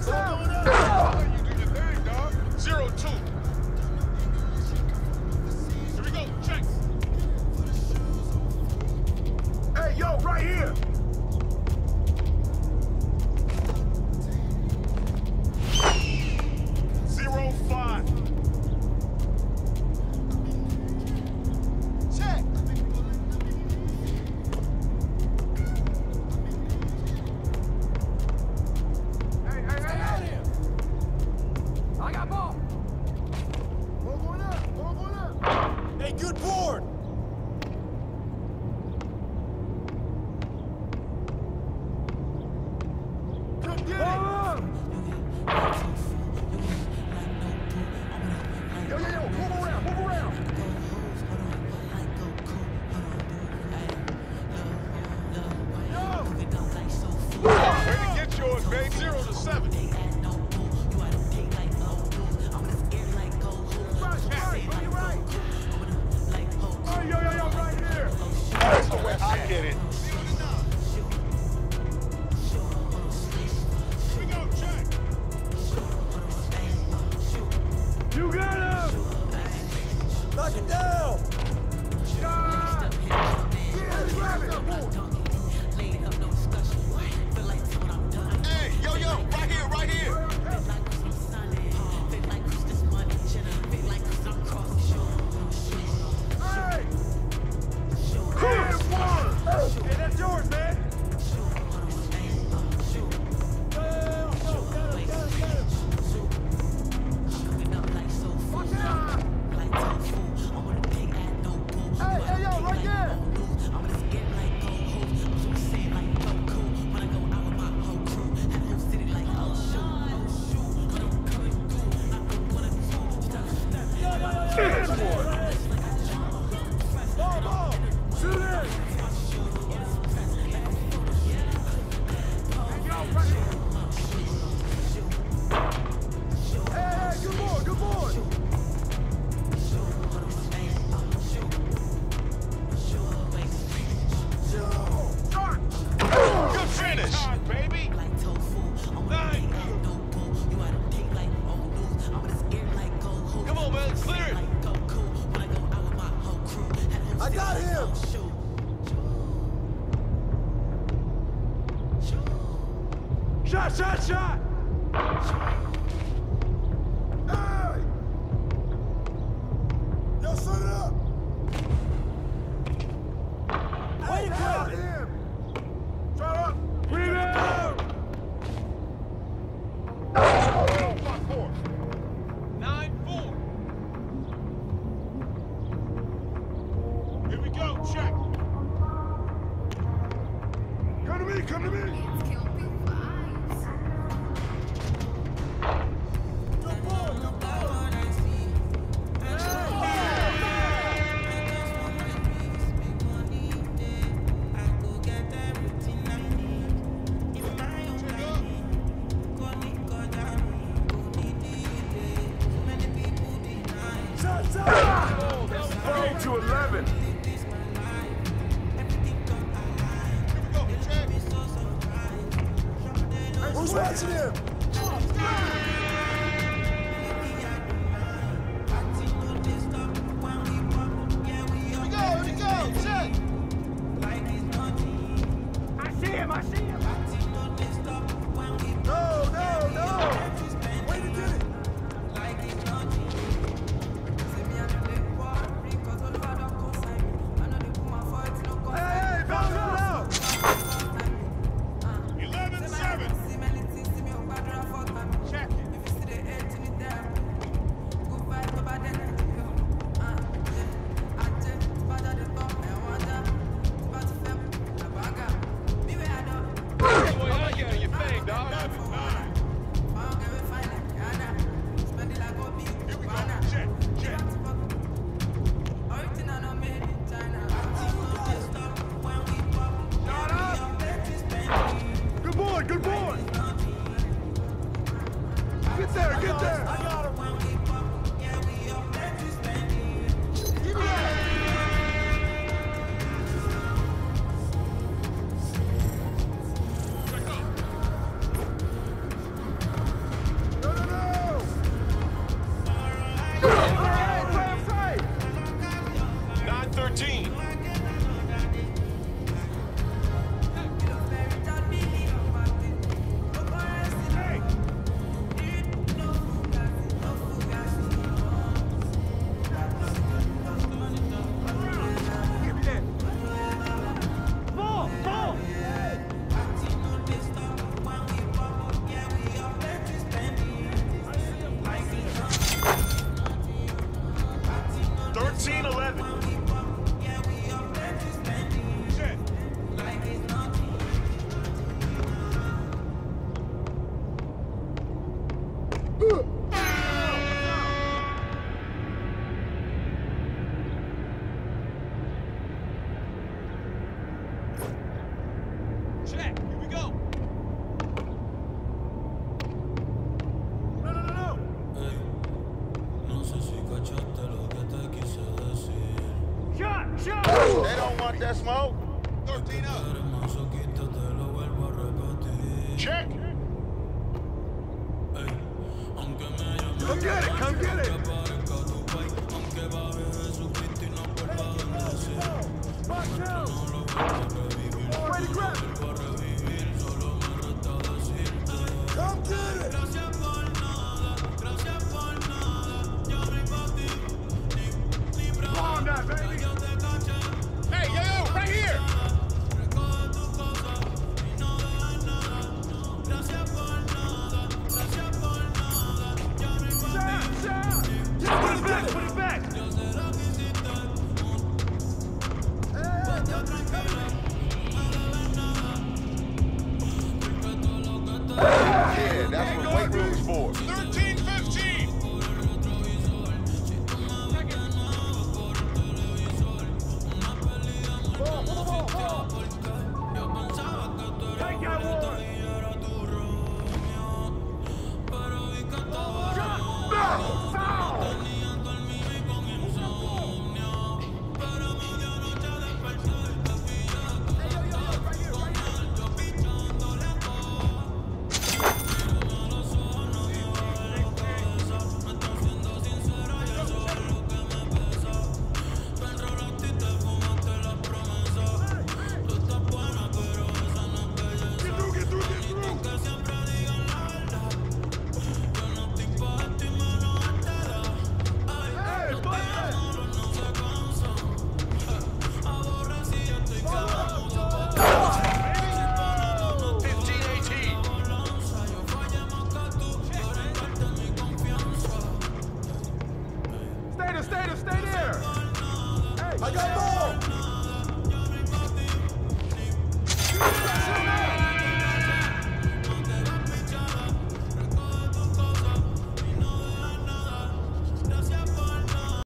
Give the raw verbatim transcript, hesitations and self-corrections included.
Zero two. Here we go. Check. Hey, yo, right here. Zero five. Check. Hey, hey, hey, out here. I got ball. Ball going up. Ball going up. Hey, good board. Come get it. Yo, yo, yo, move around, move around. Ready to get yours, babe. Zero to seven. Hey, yo, yo, yo, right here. That's the way I get it. Here we go. Check. You got him. Knock it down. Shot. Yeah, grab it. Hey, yo, yo, right here, right here. Hey. Hit one. Hey, that's yours, man. Hey, hey, yo, right there. Hit one. Ball, ball. Shoot it. Hey, yo, right here. Hey, hey, good boy, good boy. Good finish. Baby. Nine. Come on, man. Clear it. I got him. Shot, shot, shot. Hey. Yo, set it up. Way to go. Him. Shut up. Rebound. Five, four. Nine, four. Here we go. Check. Come to me, come to me. Good ball, good ball. Shot, shot. Four to eleven. Who's watching him? Here we go, here we go, check. I see him, I see him. No, no, no. Way to get it. Hey, hey, bounce it out. eleven, seven. smoke. thirteen up. Check. Come get it, come get it! Mark two! Ready to grab it! Come get it! Come on now, baby! Hey, yo, yo, right here. Shot, shot! Put it back, put it back! Yeah, that's what weight room is for. thirteen fifteen. Ball, ball, ball, ball!